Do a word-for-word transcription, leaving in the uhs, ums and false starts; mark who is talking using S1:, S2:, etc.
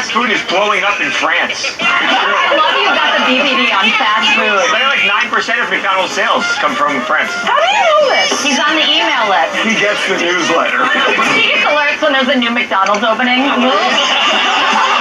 S1: fast food is blowing up in France.
S2: I love you got the B B D on fast food.
S1: Only like nine percent of McDonald's sales come from France.
S2: How do you know this? He's on the email list.
S1: He gets the newsletter.
S2: He gets alerts when there's a new McDonald's opening.